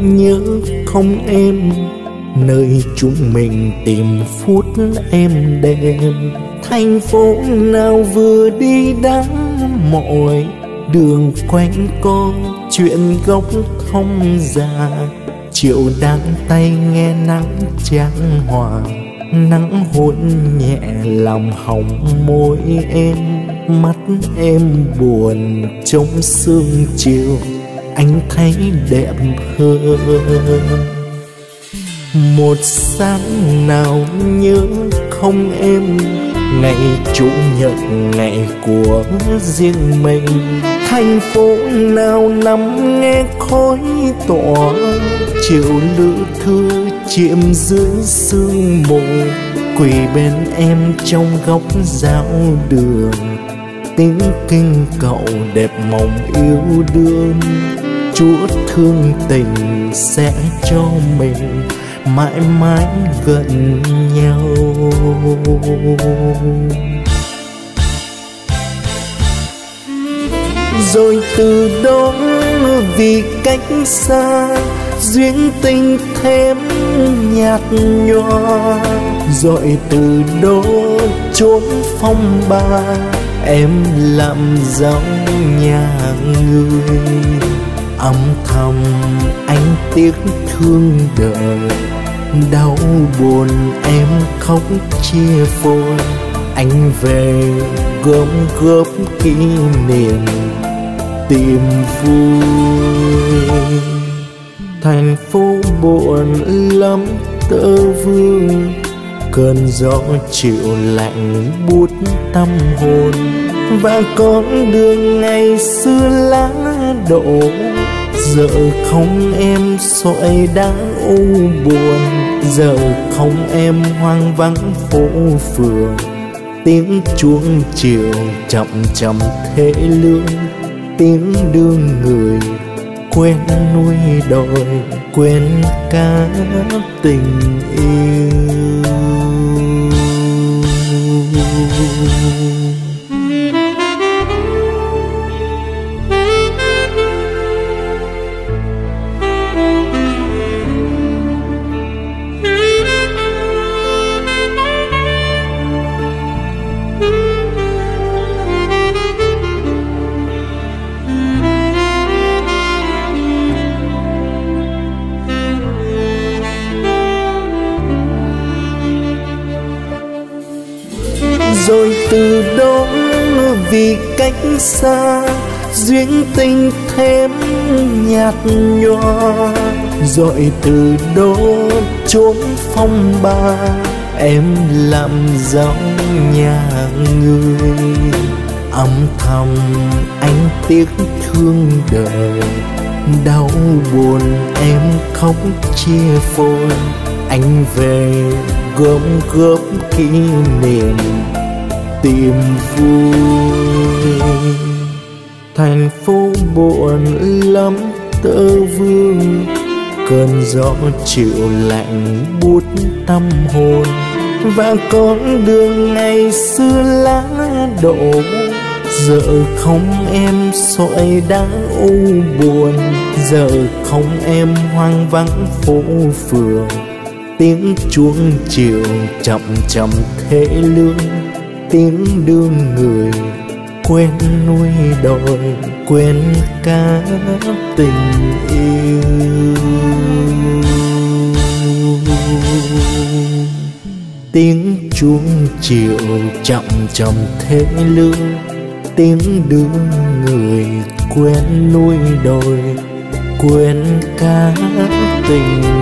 nhớ không em, nơi chúng mình tìm phút êm đềm. Thành phố nào vừa đi đã mỏi, đường quanh co chuyện gốc thông già. Chiều đang tay nghe nắng chan hòa, nắng hôn nhẹ làm hồng môi em. Mắt em buồn trong sương chiều, anh thấy đẹp hơn. Một sáng nào nhớ không em, ngày chủ nhật ngày của riêng mình. Thành phố nào nằm nghe khói tỏa, chiều lữ thư chiêm dưới sương mù. Quỳ bên em trong góc giao đường, tiếng kinh cậu đẹp mộng yêu đương. Chúa thương tình sẽ cho mình mãi mãi gần nhau. Rồi từ đó vì cách xa, duyên tình thêm nhạt nhòa. Rồi từ đó chốn phong ba, em làm dấu nhà người. Âm thầm anh tiếc thương đời, đau buồn em khóc chia phôi. Anh về gom góp kỷ niệm tìm vui. Thành phố buồn lắm tơ vương, cơn gió chiều lạnh buốt tâm hồn. Và con đường ngày xưa lá đổ, giờ không em sỏi đá u buồn. Giờ không em hoang vắng phố phường, tiếng chuông chiều chậm chậm thế lương. Tiếng đưa người quên nuôi đòi, quên cả tình yêu. Rồi từ đó vì cách xa, duyên tình thêm nhạt nhòa. Rồi từ đó chốn phong ba, em làm dấu nhà người. Âm thầm anh tiếc thương đời, đau buồn em khóc chia phôi. Anh về gom góp kỷ niệm tìm vui. Thành phố buồn lắm tơ vương, cơn gió chiều lạnh buốt tâm hồn. Và con đường ngày xưa lá đổ, giờ không em sỏi đá u buồn. Giờ không em hoang vắng phố phường, tiếng chuông chiều chậm chậm thế lương. Tiếng đưa người quên nuôi đòi, quên cả tình yêu. Tiếng chuông chiều chậm chậm thế lương. Tiếng đưa người quên nuôi đòi, quên cả tình